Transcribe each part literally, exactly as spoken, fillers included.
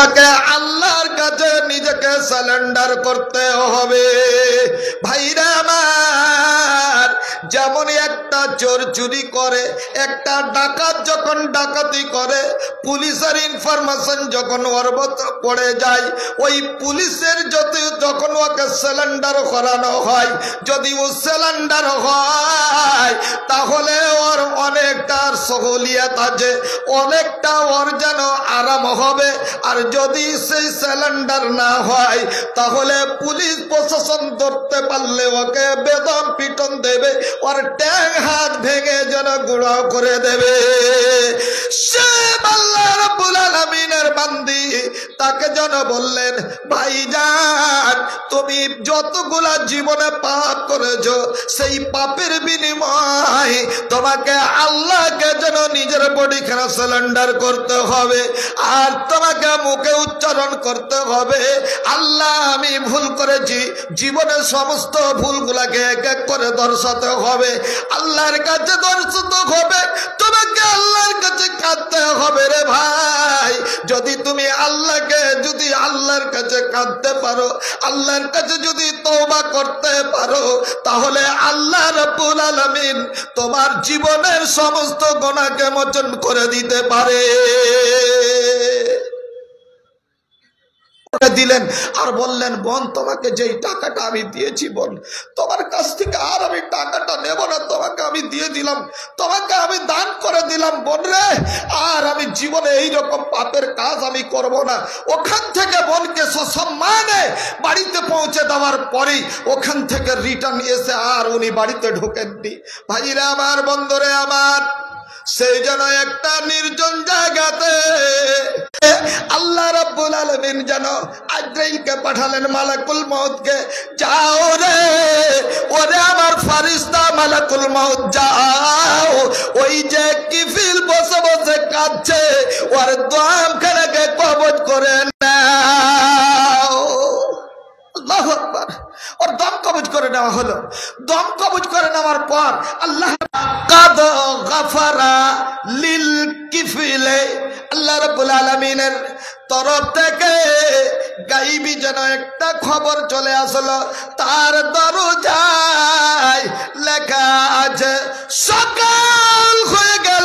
তোমাকে আল্লাহর কাছে নিজেকে সারেন্ডার করতে হবে। ভাইরা আমার, যেমন একটা চোর চুরি করে, একটা ডাকাত যখন ডাকাতি করে, পুলিশের ইনফরমেশন যখন ওর পড়ে যায়, ওই পুলিশের যদি যখন ওকে সিলিন্ডার করানো হয়, যদি ও সিলিন্ডার হয় তাহলে ওর অনেকটা সহলিয়ত আছে, অনেকটা ওর যেন আরাম হবে। আর যদি সেই সিলিন্ডার না হয় তাহলে পুলিশ প্রশাসন ধরতে পারলে ওকে বেদম পিটন দেবে, ওর ট্যাং হাত ভেঙে যেন গুঁড়ো করে দেবে। সে আল্লাহ রাব্বুল আলামিনের বান্দি, তাকে যেন বললেন, ভাইজান তুমি যতগুলা জীবনে পাপ করেছো, সেই পাপের বিনিময় তোমাকে আল্লাহকে যেন নিজের বডি খানা সিলিন্ডার করতে হবে। আর তোমাকে মুখে উচ্চারণ করতে হবে, আল্লাহ আমি ভুল করেছি, জীবনের সমস্ত ভুলগুলাকে এক এক করে দর্শাতে হবে, আল্লাহর কাছে দর্শিত হবে, তোমাকে আল্লাহর কাছে কাঁদতে হবে। রে ভাই, যদি তুমি আল্লাহকে যদি আল্লাহর কাছে কাঁদতে পারো, আল্লাহর কাছে যদি তওবা করতে পারো, তাহলে আল্লাহ রাব্বুল আলামিন তোমার জীবনের সমস্ত গুনাহকে মোচন করে দিতে পারে। দিলেন আর বললেন, বোন তোমাকে যেই টাকাটা আমি দিয়েছি বোন, তোমার কাছ থেকে আর আমি টাকাটা নেব না, তোমাকে আমি দিয়ে দিলাম, তোমাকে আমি দান করে দিলাম বোন রে, আর আমি জীবনে এইরকম পাপের কাজ আমি করব না। ওখান থেকে বোনকে সসম্মানে বাড়িতে পৌঁছে দেওয়ার পরেই ওখান থেকে রিটার্ন এসে আর উনি বাড়িতে ঢোকেননি। ভাইরা আমার, বন্ধুরে আমার, সেই যেন একটা নির্জন জায়গাতে আল্লাহ রাব্বুল আলামিন যেন আজরাইলকে পাঠালেন, মালাকুল মউতকে, যাও রে ওরে আমার ফারিস্তা মালাকুল মউত, যাও ওই যে কিফিল বসে বসে কাঁদছে, ওর দমখানাকে কবজ করে নাও। আল্লাহু আকবার। ওর দম কবজ করে নেওয়া হলো। দম কবজ করে নেওয়ার পর আল্লাহ কাদ গাফারা লিল কিফিলে, আল্লাহ রাব্বুল আলামিনের তরফ থেকে গাইবি যেন একটা খবর চলে আসলো, তার দরজায় লেখা আছে সকাল হয়ে গেল,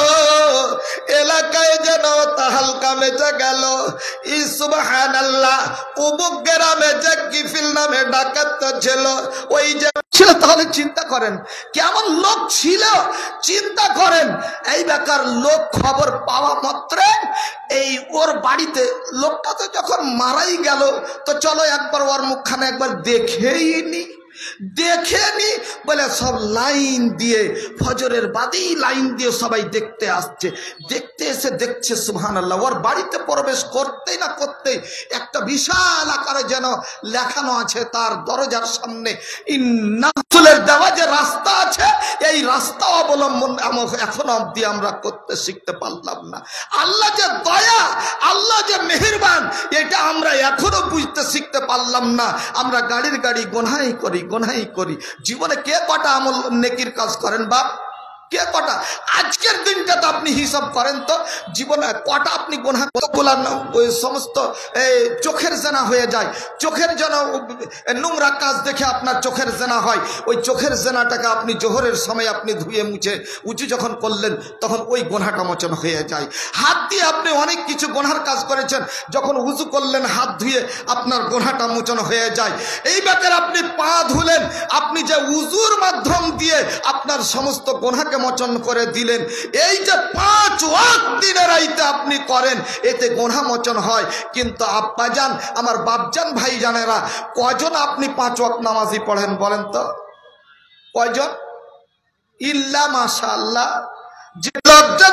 এলাকায় যেন তাহালকা মেচে গেল। সুবহানাল্লাহ, উমুক গ্রামে যে কিফিল নামে ডাকাত ছিল, ওই যে ছিল, তাহলে চিন্তা করেন কেমন লোক ছিল, চিন্তা করেন। এই বেকার লোক খবর পাওয়া মাত্র এই ওর বাড়িতে, লোকটা তো যখন মারাই গেল, তো চলো একবার ওর মুখখানে একবার দেখেই নি, দেখে নি বলে সব লাইন দিয়ে, ফজরের বাদেই লাইন দিয়ে সবাই দেখতে আসছে। দেখতে এসে দেখছে সুবহানাল্লাহ, ওর বাড়িতে প্রবেশ করতেই না করতেই একটা বিশাল আকারে যেন লেখানো আছে তার দরজার সামনে, ইন্নাসুলের দেওয়া যে রাস্তা আছে, এই রাস্তা অবলম্বন এখনো অবধি আমরা করতে শিখতে পারলাম না। আল্লাহ যে দয়া, আল্লাহ যে মেহেরবান, এটা আমরা এখনো বুঝতে শিখতে পারলাম না। আমরা গাড়ির গাড়ি গোনাই করি, গোনাই করি। জীবনে কে কটা আমল নেকির কাজ করেন বাপ? কে কটা? আজকের দিনটাতে আপনি হিসাব করেন তো, জীবনে কটা আপনি গোনা, কতগুলা ওই সমস্ত চোখের জেনা হয়ে যায়। চোখের যেন নোংরা কাজ দেখে আপনার চোখের জেনা হয়, ওই চোখের জেনাটাকে আপনি জোহরের সময় আপনি ধুয়ে মুছে উঁচু যখন করলেন, তখন ওই গোনাটা মোচন হয়ে যায়। হাত দিয়ে আপনি অনেক কিছু গোনার কাজ করেছেন, যখন উঁচু করলেন হাত ধুয়ে আপনার গোনাটা মোচন হয়ে যায়। এই ব্যাপারে আপনি পা ধুলেন, আপনি যে উজুর মাধ্যম দিয়ে আপনার সমস্ত গোনাকে মোচন করে দিলেন। এই যে পাঁচ ওয়াক্ত দিনের রাইতে আপনি করেন, এতে গোনা মোচন হয়। কিন্তু আব্বাজান, আমার বাপজান, ভাই জানেরা, কজন আপনি পাঁচ ওয়াক্ত নামাজি পড়েন বলেন তো? কয়জন? ইল্লা মাশাআল্লাহ। যে লোকজন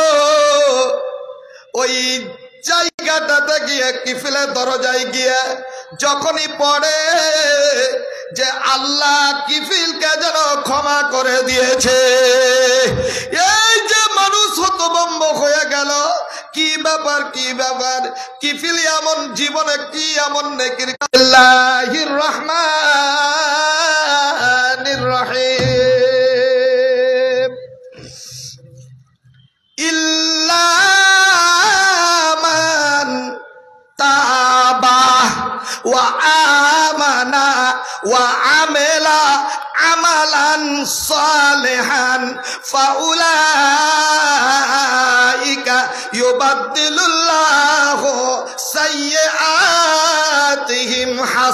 ওই জায়গাটাতে গিয়ে কিফিলের দরজায় গিয়ে যখনই পড়ে যে আল্লাহ কিফিলকে যেন ক্ষমা করে দিয়েছে, এই যে মানুষ হতভম্ব হয়ে গেল, কি ব্যাপার, কি ব্যাপার, কিফিল এমন জীবনে কি এমন নেকির। আল্লাহির রহমানির রহিম, ইল্লা মান তাবা ওয়া আমানা ওয়া আমিলা আমালান সালিহান ফাউলাইকা ইউবাদদিলুল্লাহু সাইয়্যাতিহিম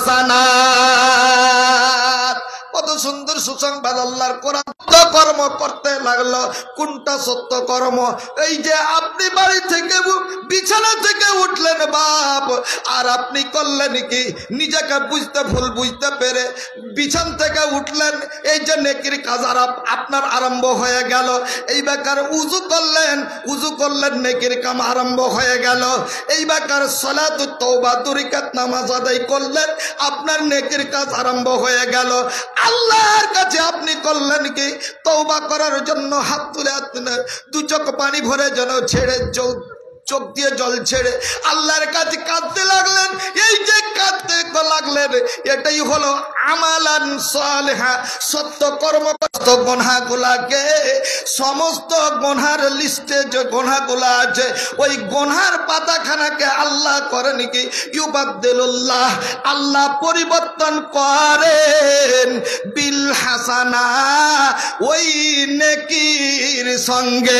হাসানাত। কত সুন্দর সুসংবাদ আল্লাহর কোরআন। কর্ম করতে লাগলো, কোনটা সত্য কর্ম? এই যে আপনি বাড়ি থেকে বিছানা থেকে উঠলেন বাপ, আর আপনি করলেন কি, নিজেকে বুঝতে ভুল বুঝতে পেরে বিছান থেকে উঠলেন, এই যে নেকির কাজ আর আপনার আরম্ভ হয়ে গেল। এই বেকার উজু করলেন, উজু করলেন, নেকির কাম আরম্ভ হয়ে গেল। এই বেকার সালাতুত তওবা দুই রাকাত নামাজ আদায় করলেন, আপনার নেকির কাজ আরম্ভ হয়ে গেল। আল্লাহর কাছে আপনি করলেন কি, তওবা করার জন্য হাত তুলে হাত তুলে দু চোখ পানি ভরে যেন ছেড়ে চোখ দিয়ে জল ছেড়ে আল্লাহর কাছে কাঁদতে লাগলেন। এই যে কাঁদতে লাগলেন, এটাই হলো আমালান সালিহা, সত্য কর্ম। গুনাহগুলাকে, সমস্ত গুনার লিস্টে যে গুনাহগুলা আছে, ওই গুনার পাতাখানাকে আল্লাহ করেন কি, ইউবাদদিলুল্লাহ, আল্লাহ পরিবর্তন করেন, বিল হাসানা, ওই নেকির সঙ্গে।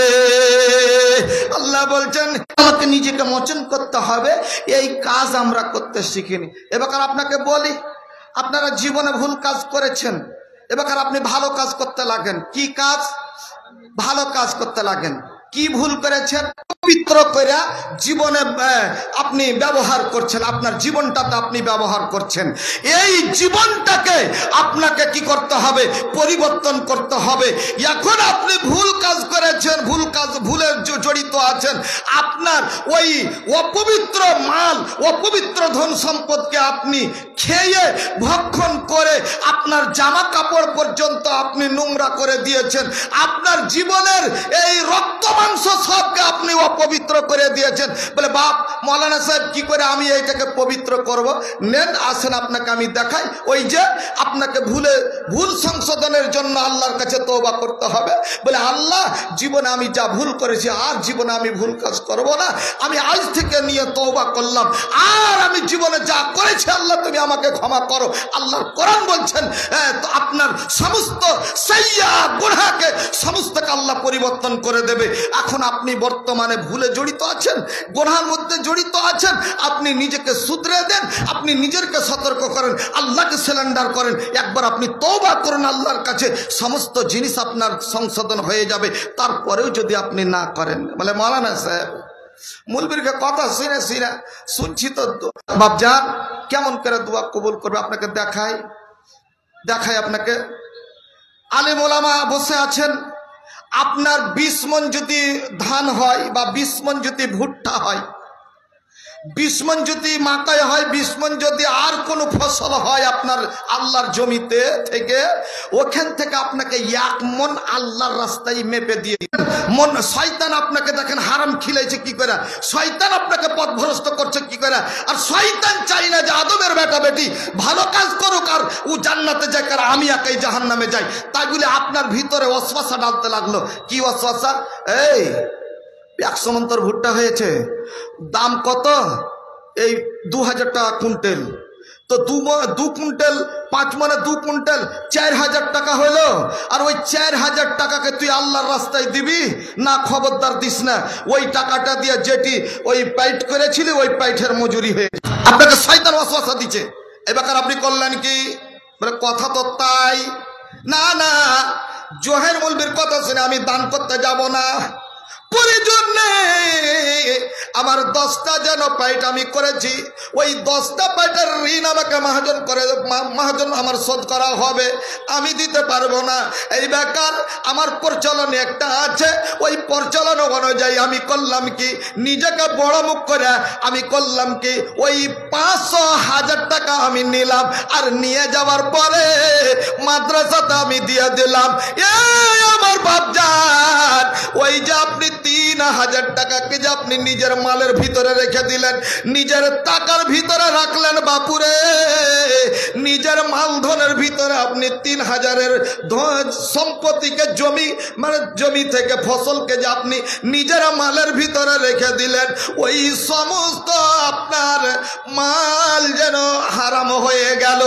আল্লাহ বলছেন আমাকে নিজেকে মোচন করতে হবে, এই কাজ আমরা করতে শিখিনি। এবার আপনাকে বলি, আপনারা জীবনে ভুল কাজ করেছেন, এবার আপনি ভালো কাজ করতে লাগেন। কি কাজ? ভালো কাজ করতে লাগেন। কি ভুল করেছেন? পবিত্র করে জীবনে আপনি ব্যবহার করছেন, আপনার জীবনটাতে আপনি ব্যবহার করছেন। এই জীবনটাকে আপনাকে কি করতে হবে? পরিবর্তন করতে হবে। এখন আপনি ভুল কাজ করেছেন, ভুল কাজ ভুলে জড়িত আছেন, আপনার ওই অপবিত্র মাল, অপবিত্র ধন সম্পদকে আপনি খেয়ে ভক্ষণ করে আপনার জামা কাপড় পর্যন্ত আপনি নোংরা করে দিয়েছেন। আপনার জীবনের এই রক্ত মাংস সবকে আপনি অপবিত্র করে দিয়েছেন। বলে বাপ মৌলানা সাহেব কি করে আমি এইটাকে পবিত্র করব? নেন আসেন আপনাকে আমি দেখাই। ওই যে আপনাকে ভুলে ভুল সংশোধনের জন্য আল্লাহর কাছে তওবা করতে হবে। বলে আল্লাহ, জীবনে আমি যা ভুল করেছি আর জীবনে আমি ভুল কাজ করব না, আমি আজ থেকে নিয়ে তওবা করলাম, আর আমি জীবনে যা করেছি আল্লাহ তুমি আমাকে ক্ষমা করো। আল্লাহর কোরআন বলছেন আপনার সমস্ত সাইয়্যা গুনাহকে সমস্তকে আল্লাহ পরিবর্তন করে দেবে। এখন আপনি বর্তমানে ভুলে জড়িত আছেন, গুনাহের মধ্যে জড়িত আছেন, আপনি নিজেকে শুধরে দেন, আপনি নিজেকে সতর্ক করেন, আল্লাহকে সিলিন্ডার করেন, একবার আপনি তওবা করুন আল্লাহর কাছে, সমস্ত জিনিস আপনার সংশোধন হয়ে যাবে। তারপরেও যদি আপনি না করেন, বলে মাওলানা সাহেব মুলবিরকে কথা শুনে শুনে শুনছি তো বাপজান কেমন করে দোয়া কবুল করবে, আপনাকে দেখাই দেখাই আপনাকে। আলেম ওলামা বসে আছেন, আপনার বিশ মন যদি ধান হয় বা বিশ মন যদি ভুট্টা হয়, বিশ মন যদি মাকাই হয়, বিশ মন যদি আর কোনো ফসল হয় আপনার আল্লাহর জমিতে থেকে, ওখান থেকে আপনাকে এক মন আল্লাহর রাস্তায় মেপে দিয়ে মন। শয়তান আপনাকে দেখেন হারাম খিলাইছে কি করে, শয়তান আপনাকে পথভ্রষ্ট করছে কি করে। আর শয়তান চাই না যে আদমের বেটা বেটি ভালো কাজ করুক আর ও জান্নাতে যায়, কারণ আমি একাই জাহান্নামে যাই। তাই বলে আপনার ভিতরে ওয়াসওয়াসা ডালতে লাগলো। কি ওয়াসওয়াসা? এই একশো মন তোর ভুট্টা হয়েছে, দাম কত? এই দু হাজার টাকা কুইন্টাল। তো দু দু কুইন্টাল পাঁচ মানে দু কুইন্টাল চার হাজার টাকা হইলো। আর ওই চার হাজার টাকাকে তুই আল্লাহর রাস্তায় দিবি না? খবরদার দিস না। ওই টাকাটা দিয়ে যেটি ওই পাইট করেছিলি ওই পাইটের মজুরি হয়ে আপনাকে শয়তান ওয়াসওয়াসা দিচ্ছে। এবার আপনি করলেন কি? বলে কথা তো তাই না, না জোহের মুলবির কথা শুনে আমি দান করতে যাব না, প্রয়োজন নেই। আমার দশটা যেন পাইট আমি করেছি, ওই দশটা পাইটের ঋণ আমাকে মহাজন করে মহাজন আমার শোধ করা হবে, আমি দিতে পারবো না। এই বেকার আমার প্রচলন একটা আছে, ওই প্রচলন অনুযায়ী আমি করলাম কি, নিজেকে বড় মুখ করে আমি করলাম কি, ওই পাঁচশো হাজার টাকা আমি নিলাম, আর নিয়ে যাওয়ার পরে মাদ্রাসাতে আমি দিয়ে দিলাম। এই আমার বাপজান, ওই যে আপনি তিন হাজার টাকাকে যে আপনি নিজের মালের ভিতরে রেখে দিলেন, নিজের টাকার ভিতরে রাখলেন বাপুরে, নিজের মালধনের ভিতরে আপনি তিন হাজারের সম্পত্তিকে জমি মানে জমি থেকে ফসলকে যে আপনি নিজের মালের ভিতরে রেখে দিলেন, ওই সমস্ত আপনার হারাম হয়ে গেল,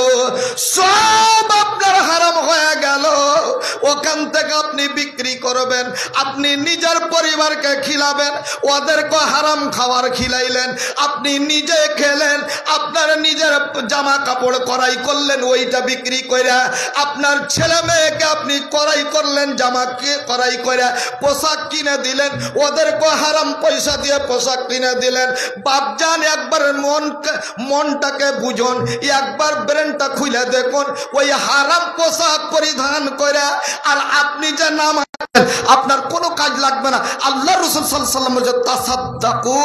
সব আপনার হারাম হয়ে গেল। ওখান থেকে আপনি বিক্রি করবেন, আপনি নিজের পরিবারকে খিলাবেন, ওদেরকে হারাম খাবার খিলাইলেন, আপনি নিজে খেলেন, আপনার নিজের জামা কাপড় কড়াই করলেন, ওইটা বিক্রি করে আপনার ছেলে মেয়েকে আপনি কড়াই করলেন, জামা কড়াই করে পোশাক কিনে দিলেন, ওদেরকে হারাম পয়সা দিয়ে পোশাক কিনে দিলেন। বাপজান একবার মন মনটাকে বুঝুন, একবার ব্রেনটা খুলে দেখুন, ওই হারাম পোশাক পরিধান করে আর আপনি যে নাম আপনার কোনো কাজ লাগবে না। আল্লাহ রাসূল সাল্লাল্লাহু আলাইহি ওয়াসাল্লাম বলেছেন তাসাদ্দাকু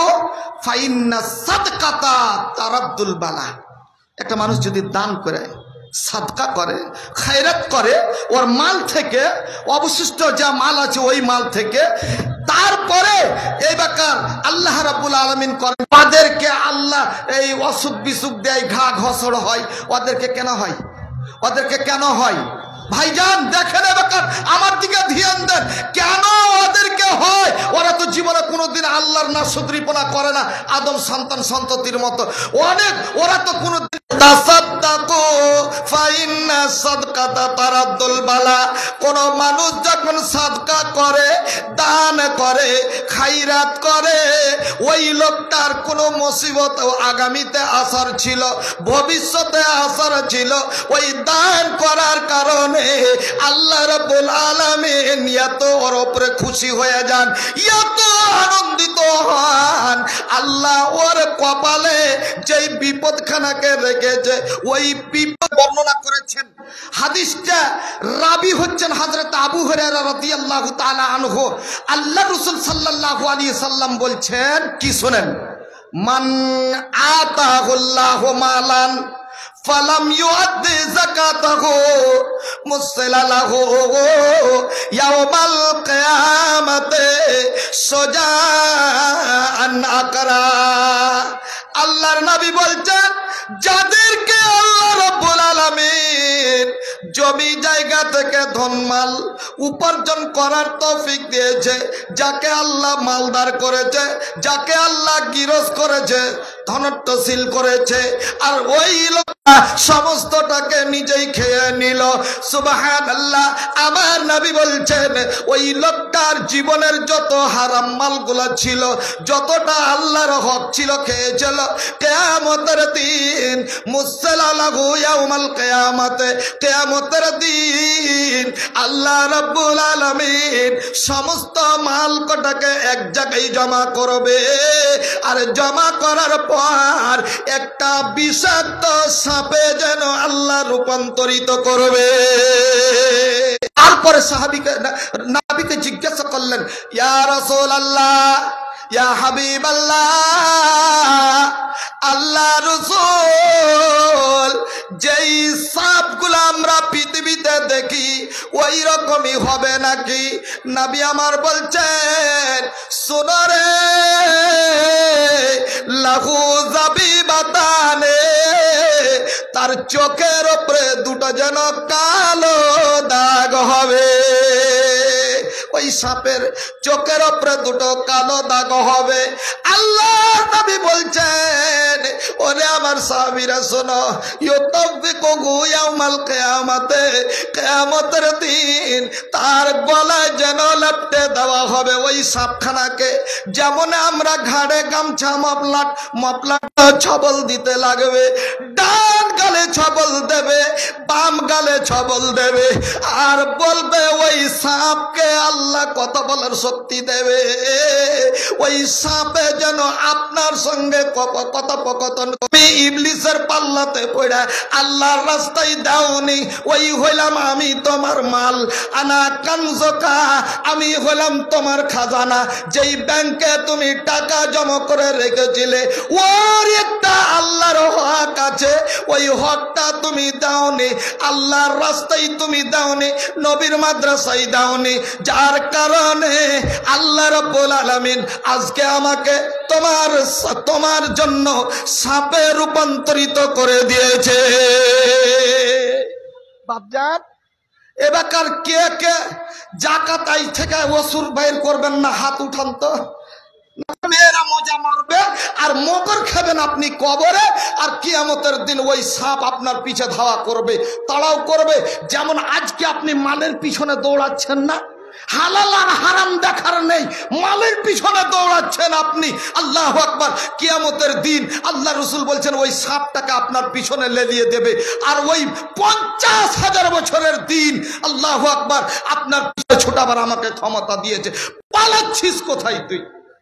ফাইন্না সাদকাতা তারাদ্দুল বালা। একটা মানুষ যদি দান করে, সাদকা করে, খায়রাত করে, ওর মাল থেকে অবশিষ্ট যা মাল আছে ওই মাল থেকে তারপরে এই বাকার আল্লাহ রাব্বুল আলামিন করেন, তাদেরকে আল্লাহ এই অসুখ বিসুখ দেয়, ঘা ঘসড় হয়, ওদেরকে কেন হয়? ওদেরকে কেন হয়? ভাইজান দেখেন এবার আমার দিকে ধ্যান দেন, কেন ওদেরকে হয়? ওরা তো জীবনে কোনোদিন আল্লাহর নাশকরিপনা করে না, আদম সন্তান সন্ততির মতো অনেক, ওরা তো কোনোদিন তাসাদ্দাকু ফাইন্না সাদকাতা তারাদ্দুল বালা। কোন মানুষ যখন সাদকা করে, দান করে, খায়রাত করে, ওই লোকটার কোনো মুসিবত আগামীতে আসার ছিল, ভবিষ্যতে আসার ছিল, ওই দান করার কারণে আল্লাহ রাব্বুল আলামিন এত ওর উপরে খুশি হয়ে যান, এত আনন্দিত হন। আল্লাহ ওর কপালে যেই বিপদখানাকে রেখেছে ওই বিপদ বর্ণনা করেছেন। হাদিসটা রাবি হচ্ছেন হযরত আবু হুরায়রা রাদিয়াল্লাহু তাআলা আনহু। আল্লাহ রাসূল সাল্লাল্লাহু আলাইহি সাল্লাম বলছেন কি শুনেন, মান আতাহুল্লাহু মালান ফালাম ইউআদ্দি যাকাতাহু মুসলালাহু ইয়াওমাল কিয়ামাতে সুজাআন আকরা। আল্লাহর নবী বলছেন, যাদেরকে আল্লাহ রাব্বুল আলামিন জমি জায়গা থেকে ধনমাল উপার্জন করার তৌফিক দিয়েছে, যাকে আল্লাহ মালদার করেছে, যাকে আল্লাহ গিরস করেছে, ধনত্বশীল করেছে, আর ওই লোকটা সমস্তটাকে নিজেই খেয়ে নিল, সুবহানাল্লাহ। আমার নবী বলছেন ওই লোকটার জীবনের যত হারাম মালগুলো ছিল, যতটা আল্লাহর হক ছিল খেয়েছিল, কিয়ামতের দিন মুসলালাহু ইয়াউমাল কিয়ামাতে, কিয়ামতের দিন আল্লাহ রাব্বুল আলামিন সমস্ত মাল কটাকে এক জায়গায় জমা করবে, আর জমা করার পর একটা বিষাক্ত সাপে যেন আল্লাহ রূপান্তরিত করবে। তারপরে সাহাবীকে নবীকে জিজ্ঞাসা করলেন, ইয়া রাসূলুল্লাহ, ইয়া হাবিবাল্লাহ, আল্লাহ রাসূল, যেই সাপগুলো আমরা পৃথিবীতে দেখি ওই রকমই হবে নাকি? নবী আমার বলছেন, শোনো রে, লাহু জাবিবাতানে, তার চোখের উপরে দুটো যেন কালো দাগ হবে, ওই সাপের চোখের উপরে দুটো কালো দাগ হবে। আল্লাহ নবী বলছেন, ওরে আমার সাহাবীরা শোনো, ইউতাফিকু ইয়াউমাল কিয়ামাতে, কিয়ামতের দিন তার গলায় যেন লপটে দেওয়া হবে ওই সাপখানাকে, যেমন আমরা ঘাড়ে গামছা মফলাট মফলাট ছবল দিতে লাগবে, ডান গালে ছবল দেবে, বাম গালে ছবল দেবে, আর বলবে ওই সাপকে আল্লাহ কথা বলার শক্তি দেবে, ওই সাপে যেন আপনার সঙ্গে কথোপকথন, ইবলিসের পাল্লাতে পড়ে আল্লাহর রাস্তায় দাওনি, ওই হইলাম আমি তোমার মাল, আনা কানজকা, আমি হইলাম তোমার খাজানা, যেই ব্যাংকে তুমি টাকা জমা করে রেখেছিলে ওর একটা আল্লাহর হক আছে, ওই হকটা তুমি দাওনি, আল্লাহর রাস্তায় তুমি দাওনি, নবীর মাদ্রাসায় দাওনি, যার কারণে আল্লাহ রাব্বুল আলামিন আজকে আমাকে তোমার তোমার জন্য সাপে রূপান্তরিত করে দিয়েছে। বাপজান, এবারকার কে কে যাকাত আই থেকে ওসুর বাইর করবেন না? হাত উঠান তো। মেয়েরা মজা মারবে আর মকর খাবেন আপনি কবরে, আর কিয়ামতের দিন ওই সাপ আপনার পিছে ধাওয়া করবে, তাড়াও করবে। যেমন আজকে আপনি মালের পিছনে দৌড়াচ্ছেন না, হালাল আর হারাম দেখার নেই, মালের পিছনে দৌড়াচ্ছেন আপনি। আল্লাহু আকবার। কিয়ামতের দিন আল্লাহ রাসূল বলছেন ওই সাপটাকে আপনার পিছনে লেলিয়ে দেবে। আর ওই পঞ্চাশ হাজার বছরের দিন আল্লাহু আকবার আপনার পিছনে ছোটাবার আমাকে ক্ষমতা দিয়েছে। পালাচ্ছিস কোথায় তুই?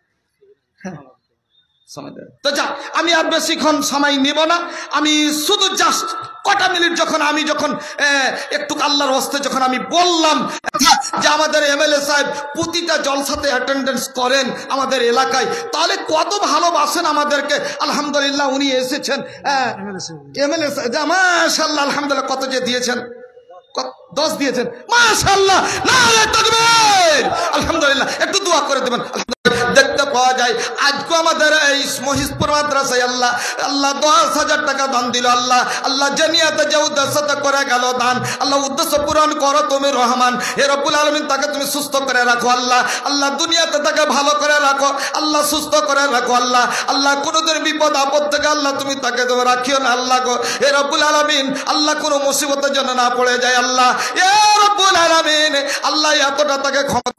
তো যা, আমি আর বেশিক্ষণ সময় নিব না। আমি শুধু জাস্ট কটা মিনিট যখন আমি যখন একটু আল্লাহর হস্তে যখন আমি বললাম যে আমাদের এমএলএ সাহেব প্রতিটা জলসাতে অ্যাটেন্ডেন্স করেন আমাদের এলাকায়, তাহলে কত ভালোবাসেন আমাদেরকে। আলহামদুলিল্লাহ উনি এসেছেন, এমএলএ মাশাআল্লাহ আলহামদুলিল্লাহ। কত যে দিয়েছেন? দশ দিয়েছেন, মাশাআল্লাহ, নারে তাকবীর, আলহামদুলিল্লাহ। একটু দোয়া করে দেবেন। দেখতে পাওয়া যায় আজকে আমাদের এই মহিষপুর মাদ্রাসায় আল্লাহ আল্লাহ দশ হাজার টাকা দান দিল। আল্লাহ আল্লাহ জানিয়াতে যে উদ্দেশ্যতে করে গেল দান, আল্লাহ উদ্দেশ্য পূরণ করো তুমি রহমান। হে রব্বুল আলামিন, তাকে তুমি সুস্থ করে রাখো আল্লাহ। আল্লাহ দুনিয়াতে তাকে ভালো করে রাখো আল্লাহ, সুস্থ করে রাখো আল্লাহ। আল্লাহ কোনোদিন বিপদ আপদ থেকে আল্লাহ তুমি তাকে রাখিও না আল্লাহ গো। হে রব্বুল আলামিন, আল্লাহ কোনো মুসিবতের জন্য না পড়ে যায় আল্লাহ। হে রব্বুল আলামিন, আল্লাহ এতটা তাকে ক্ষমতা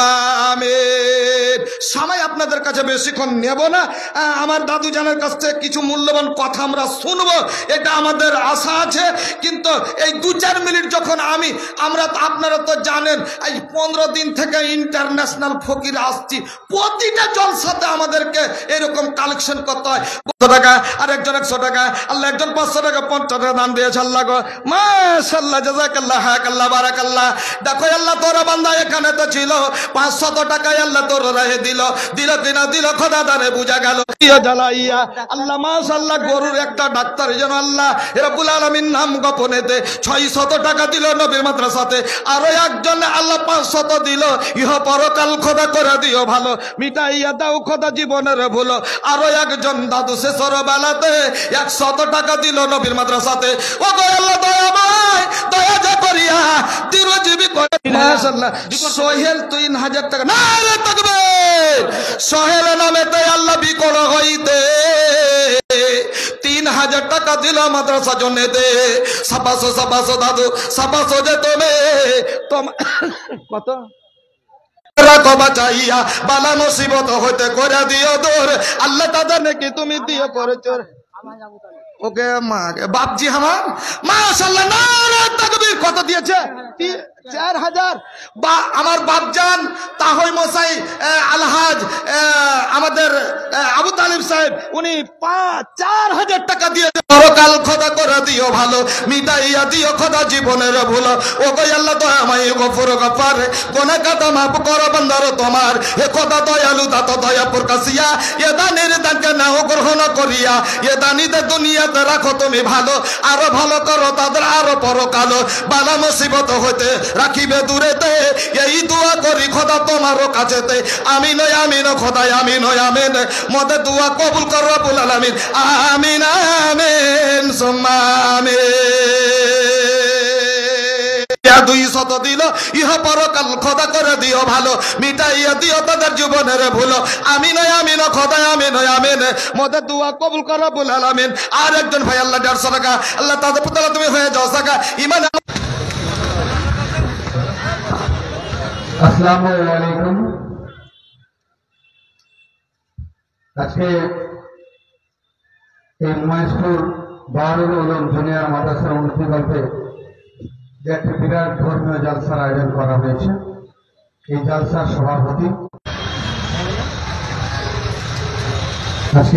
আমিন। সময় আপনাদের কাছে বেশিক্ষণ নেব না। আমার দাদু জানের কাছ থেকে কিছু মূল্যবান কথা আমরা শুনবো, এটা আমাদের আশা আছে। কিন্তু এই দু চার মিনিট যখন আমি আমরা আপনারা তো জানেন এই পনেরো দিন থেকে ইন্টারন্যাশনাল ফকির আসছি, প্রতিটা জলসাতে আমাদেরকে এরকম কালেকশন করতে হয়। পাঁচশো টাকা আর একজন একশো টাকা, আল্লাহ একজন পাঁচশো টাকা পঞ্চাশ টাকা দান দিয়েছে আল্লাহ গো। মাশাআল্লাহ, জাযাকাল্লাহ, হায়াকাল্লাহ, বারাকাল্লাহ। দেখো আল্লাহ তোর বান্দা এখানে তো ছিল পাঁচশত টাকায় আল্লাহ তোর রাহে দিল দিল কিনা দিল খোদা দারে বুঝা গেল জ্বালাইয়া আল্লাহ। মাশাআল্লাহ, গরুর একটা ডাক্তার যেন আল্লাহ রব্বুল আলামিন নাম গোপনেতে ছয়শত টাকা দিল নবীর মাদ্রাসাতে। আরো একজন আল্লাহ পাঁচশত দিল, ইহ পরকাল খোদা করে দিও ভালো, মিটাইয়া দাও খোদা জীবনের ভুলো। আরো একজন দাদু শেষর বেলাতে একশত টাকা দিল নবীর মাদ্রাসাতে। ও গো আল্লাহ দয়াময়, দয়া যা করিয়া চিরজীবী করে। মাশাআল্লাহ, সোহেল তিন হাজার টাকা, নারে তাকবীর। সোহেল নামেতে আল্লাহ বিকল হইতে তিন হাজার টাকা দিল মাদ্রাসা জন্য দে। সাবাসো সাবাসো দাদু সাবাসো যে তুমি কত রাখো বাঁচাইয়া বালা মুসিবত হইতে করে দিও দূর আল্লাহ। তাদের নাকি তুমি দিও করেছ ওকে মা বাপজি আমার। মাশাআল্লাহ, নারে তাকবীর। কত দিয়েছে? চার হাজার। বা আমার বাপজান তাহই মশাই আলহাজ আমাদের আবু তালিব সাহেব, উনি পাঁচ চার হাজার টাকা দিয়েছে। পরকাল খোদা করে দিও ভালো, মিটাইয়া দিও খোদা জীবনের ভুলো। ও গো আল্লাহ দয়াময় গফুর গফার, গোনা কাটা মাফ করো বান্দার তোমার। হে খোদা দয়ালু দাত দয়া প্রকাশিয়া, এ দানের দানকে নাও গ্রহণ করিয়া, এ দানিতে দুনিয়াতে রাখো তুমি ভালো। আরো ভালো করো তাদের আরো পরকাল, বালা মুসিবত হইতে রাখিবে দূরেতে। এই দোয়া করি খোদা তোমারও কাছেতে। আমিন আমিন খোদাই আমিন আমিন। মদের দোয়া কবুল করো রব্বুল আলামিন। আমিন আমিন সুম্মা আমিন। দুই শত দিল, ইহ পরকাল খোদা করে দিও ভালো, মিটাইয়া দিও তাদের জীবনের ভুলো। আমিন আমিন খোদাই আমিন আমিন। মদের দোয়া কবুল করো রব্বুল আলামিন। আর একজন ভাই আল্লাহ দেড়শো টাকা, আল্লাহ তাদের পুতলা তুমি হয়ে যাও টাকা ইমান। আসসালামু আলাইকুম। আজকে এই মহেশপুর দারুল উলুম জুনিয়র মাদ্রাসার উন্নতি গল্পে যে একটি বিরাট ধর্মীয় জালসার আয়োজন করা হয়েছে। এই জালসার সভাপতি আজকে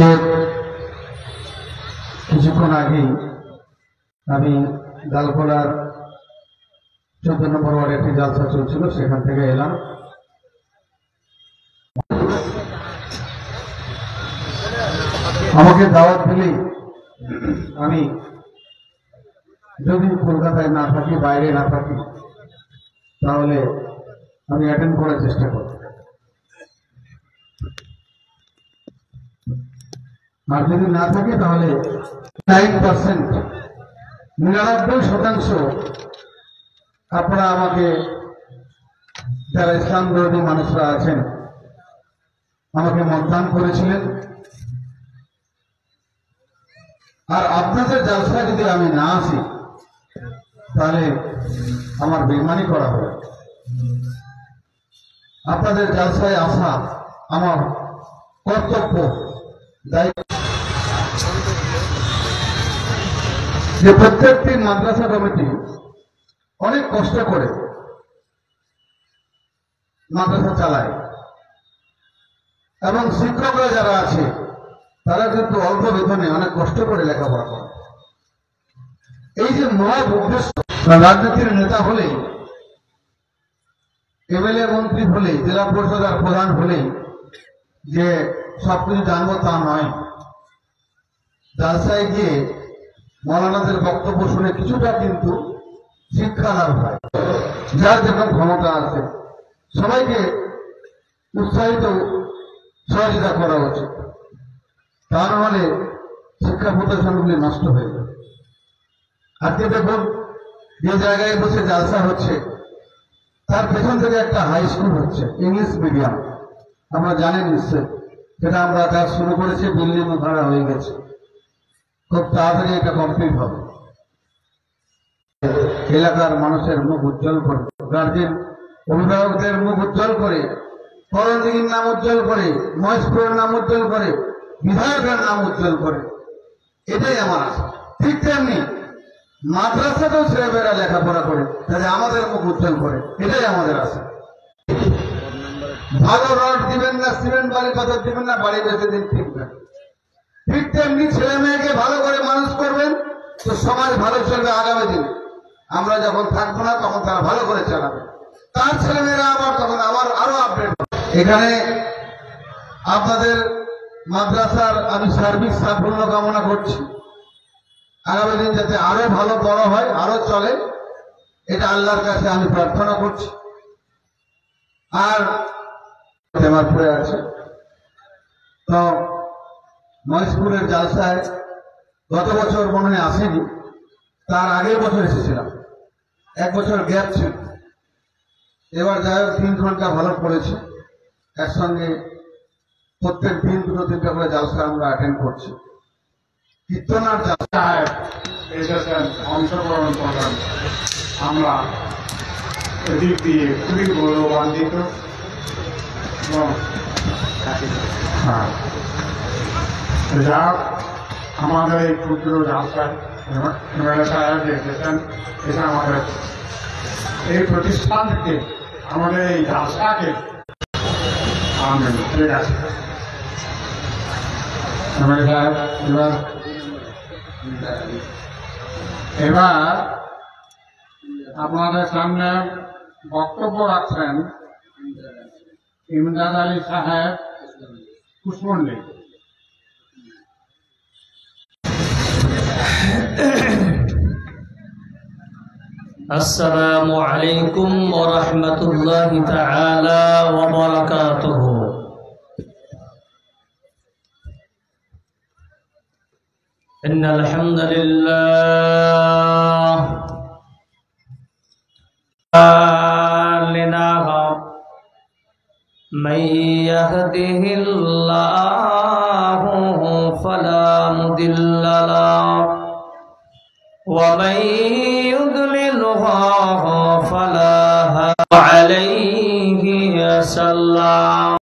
কিছুক্ষণ আগেই আমি গালকোলার চোদ্দ নম্বর ওয়ার্ডে একটি জালসা চলছিল, সেখান থেকে এলাম। আমাকে দাওয়াত দিলেই আমি যদি কলকাতায় না থাকি, বাইরে না থাকি, তাহলে আমি অ্যাটেন্ড করার চেষ্টা করব। আর যদি না থাকে তাহলে নাইন পার্সেন্ট নিরানব্বই শতাংশ আপনারা আমাকে, যারা ইসলাম বিরোধী মানুষরা আছেন, আমাকে মতদান করেছিলেন। আর আপনাদের জালসা যদি আমি না আসি তাহলে আমার বেইমানি করা হবে। আপনাদের জালসায় আসা আমার কর্তব্য, দায়িত্ব। যে প্রত্যেকটি মাদ্রাসা কমিটি অনেক কষ্ট করে মাদ্রাসা চালায় এবং শিক্ষকরা যারা আছে তারা কিন্তু অল্প বেতনে অনেক কষ্ট করে লেখাপড়া করে। এই যে মহৎ উদ্দেশ্য, রাজনীতির নেতা হলেই, এমএলএ মন্ত্রী হলেই, জেলা পরিষদ আর প্রধান হলেই যে সবকিছু জানবো তা নয়। জালসায় গিয়ে মৌলানাদের বক্তব্য শুনে কিছুটা কিন্তু শিক্ষা লাভ হয়। যার যখন ক্ষমতা আছে সবাইকে উৎসাহিত সহযোগিতা করা উচিত, তা নাহলে শিক্ষা প্রতিষ্ঠানগুলি নষ্ট হয়ে যাবে। আজকে দেখুন যে জায়গায় বসে জালসা হচ্ছে তার পেছন থেকে একটা হাই স্কুল হচ্ছে, ইংলিশ মিডিয়াম। আমরা জানেন নিশ্চয়, যেটা আমরা কাজ শুরু করেছি, বিল্ডিং ভাড়া হয়ে গেছে, খুব তাড়াতাড়ি এটা কমপ্লিট হবে। এলাকার মানুষের মুখ উজ্জ্বল করে, গার্জেন অভিভাবকদের মুখ উজ্জ্বল করে, করণদিঘির নাম উজ্জ্বল করে, মহেশপুরের নাম উজ্জ্বল করে, বিধায়কের নাম উজ্জ্বল করে, এটাই আমার আশা। ঠিক তেমনি মাদ্রাসাতেও ছেলেমেয়েরা লেখাপড়া করে তাহলে আমাদের মুখ উজ্জ্বল করে, এটাই আমাদের আশা। ভালো রড দিবেন না, সিমেন্ট বালি পাথর দিবেন না, বাড়ি বেঁচে দিন, ঠিক না? ঠিক তেমনি ছেলে মেয়েকে ভালো করে মানুষ করবেন তো সমাজ ভালো চলবে আগামী দিনে। আমরা যখন থাকবো না তখন তারা ভালো করে চালাবে, তার ছেলেমেয়েরা আবার তখন আবার আরো আপডেট। এখানে আপনাদের মাদ্রাসার আমি সার্বিক সাফল্য কামনা করছি। আগামী দিন যাতে আরো ভালো বড় হয়, আরো চলে, এটা আল্লাহর কাছে আমি প্রার্থনা করছি। আর তেমারপুরে আছে তো মহেশপুরের জালসায় গত বছর মনে হয় আসেনি, তার আগের বছর এসেছিলাম, এক বছর গ্যাপ ছিল। এবার যাই হোক তিন ঘন্টা ভালো পড়েছে, একসঙ্গে প্রত্যেক দিন দুটো তিনটা করে জালসা আমরা অ্যাটেন্ড করছি। কীর্তনার জালসায় এসেছেন, অংশগ্রহণ করলেন, আমরা এদিক দিয়ে খুবই গৌরবান্বিত। হ্যাঁ, যা আমাদের এই ক্ষুদ্র জালসায় এমএলএ সাহেব এসেছেন, এটা আমাদের এই প্রতিষ্ঠানকে, আমাদের এই জালসাকে আনবেন। ঠিক আছে এমএলএ সাহেব, এবার এবার আপনাদের সামনে বক্তব্য রাখছেন ইমদাদ আলী সাহেব কুশমন্ডি। السلام عليكم ورحمة الله تعالى وبركاته. إن الحمد لله من يهده الله فلا مضل له ومن يضلله فلا هادي عليه. سلام